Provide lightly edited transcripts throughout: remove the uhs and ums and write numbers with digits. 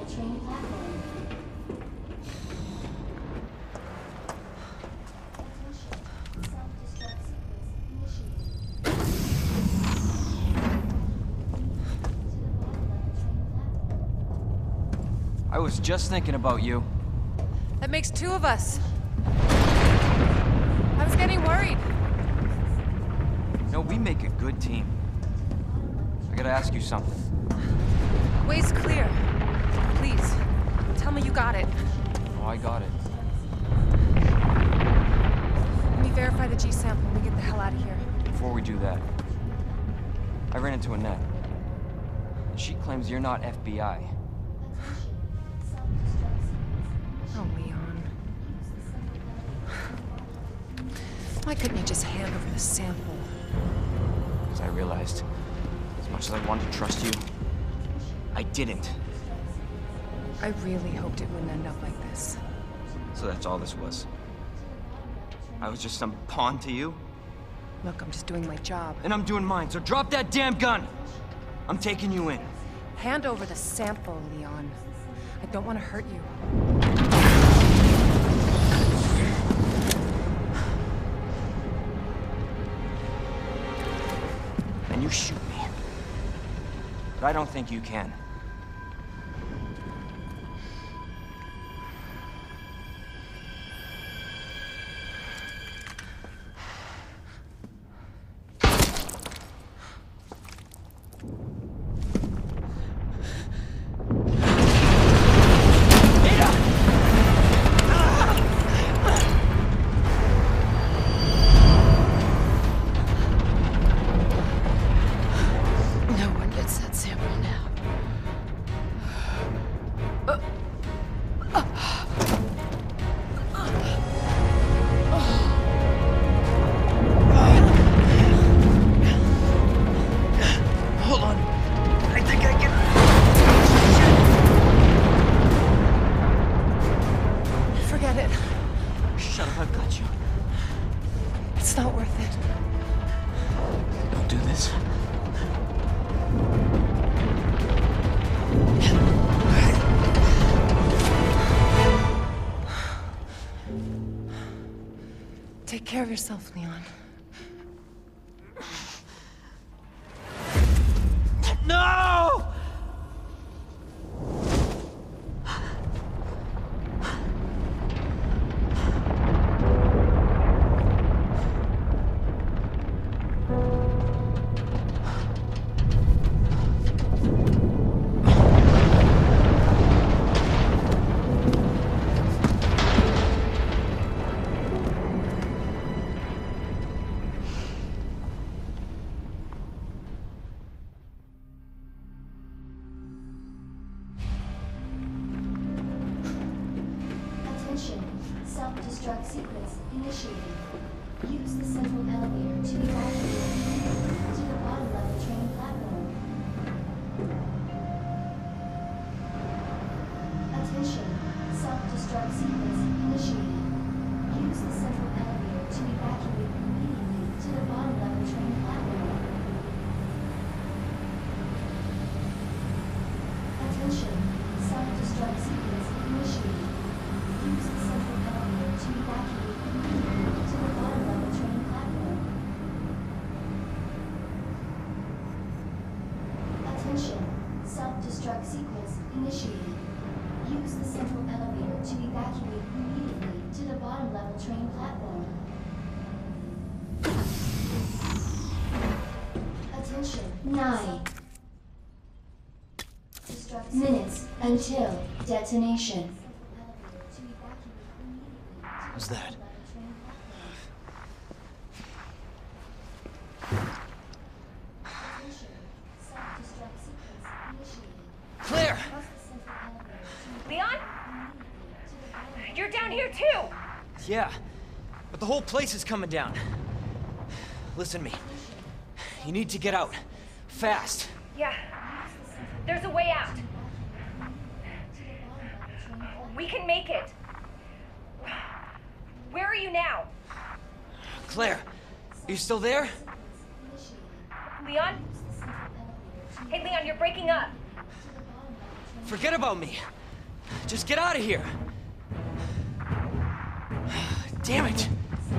train platform. Self-destruct sequence initiated. I was just thinking about you. That makes two of us. I was getting worried. No, we make a good team. I gotta ask you something. Way's clear. Please, tell me you got it. Oh, I got it. Let me verify the G sample and we get the hell out of here. Before we do that, I ran into Annette. She claims you're not FBI. Oh, Leon. Why couldn't you just hand over the sample? As I realized, as much as I wanted to trust you, I didn't. I really hoped it wouldn't end up like this. So that's all this was. I was just some pawn to you, Look, I'm just doing my job. and I'm doing mine, so drop that damn gun! I'm taking you in. Hand over the sample, Leon. I don't want to hurt you. And you shoot me. But I don't think you can. No one gets that sample now. Hold on. I think I can... Forget it. Shut up, I've got you. It's not worth it. Don't do this. Take care of yourself, Leon. No! Attention, self-destruct sequence initiated. Use the central elevator to evacuate to the bottom level train platform. Attention, self-destruct sequence initiated. Use the central elevator to evacuate immediately to the bottom level train platform. Attention, self-destruct sequence initiated. Use the central elevator to evacuate immediately to the bottom level train platform. Attention, self-destruct sequence initiated. Use the central elevator to evacuate immediately to the bottom level train platform. Attention, 9 minutes until detonation. What's that? Claire! Leon? You're down here too! Yeah, but the whole place is coming down. Listen to me. You need to get out. Fast. Yeah. There's a way out. We can make it. Where are you now? Claire, are you still there? Leon? Hey, Leon, you're breaking up. Forget about me. Just get out of here! Damn it!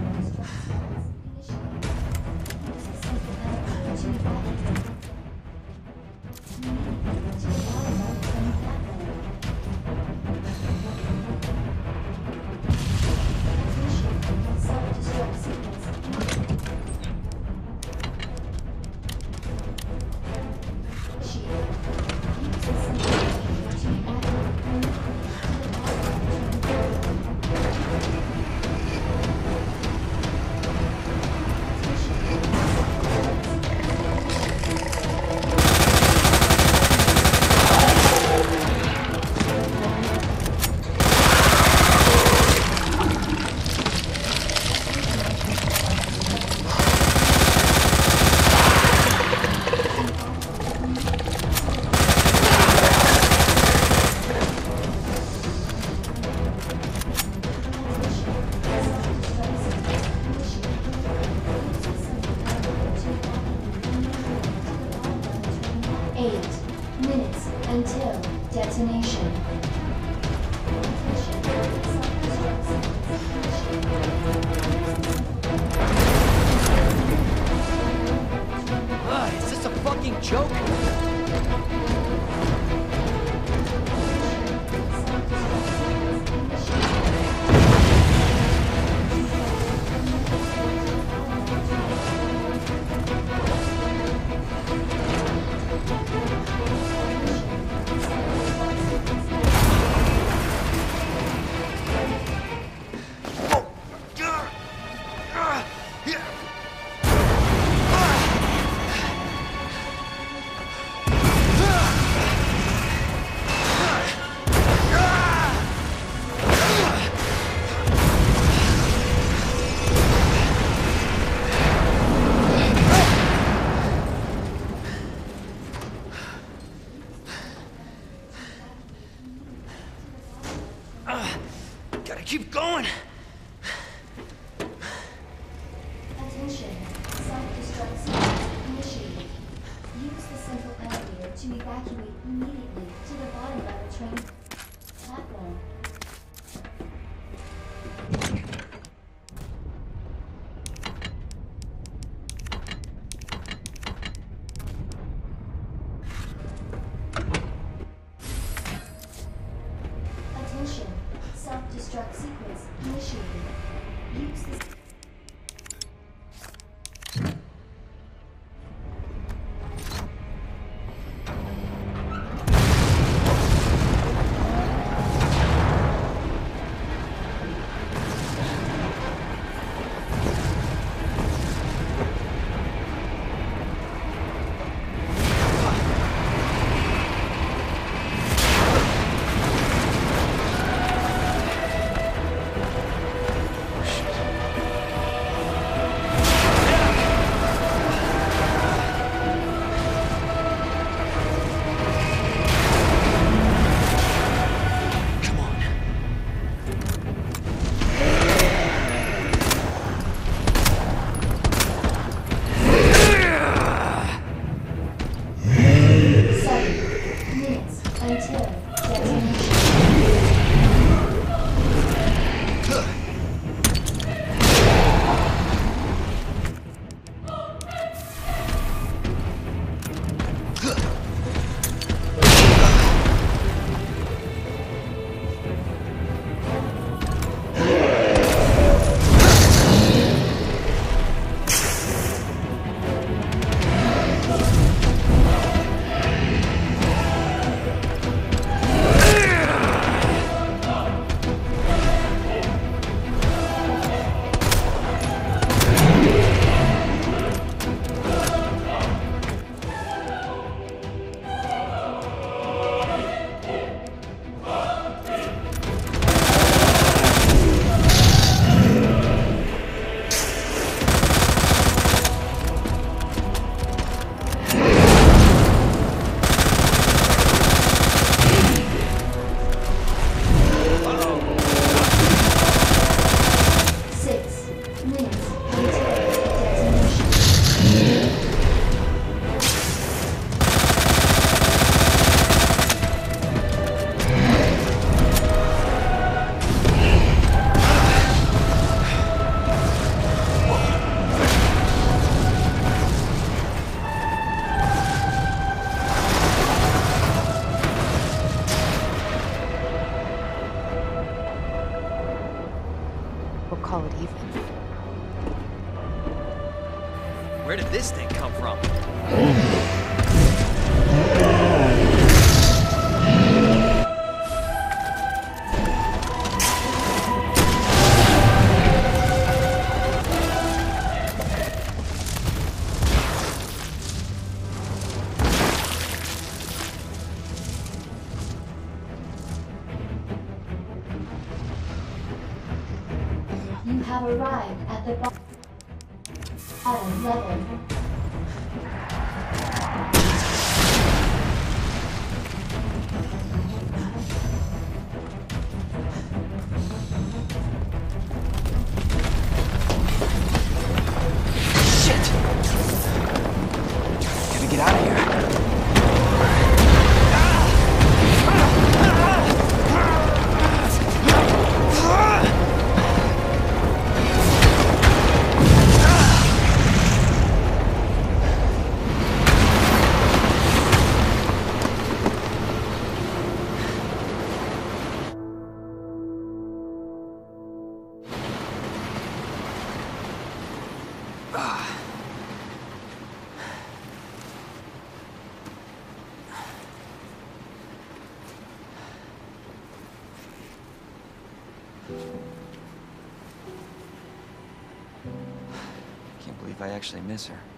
Until detonation. Is this a fucking joke? Gotta keep going! Attention. Self-destruct sequence initiated. Use the central elevator to evacuate immediately to the bottom of the train platform. Attention. Self-destruct sequence initiated. Use the road even. Where did this thing come from? You have arrived at the bottom level. Shit! Gotta get out of here. Can't believe I actually miss her.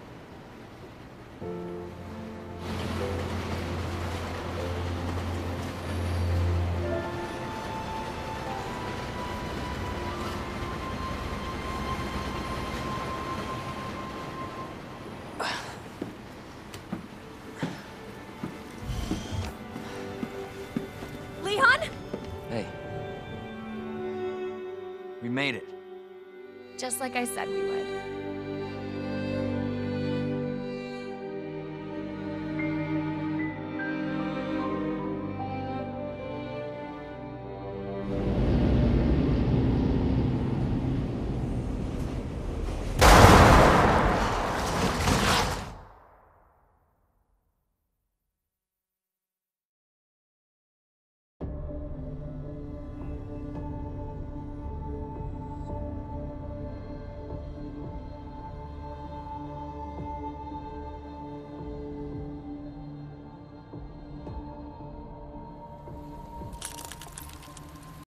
Leon? Hey. We made it. Just like I said we would.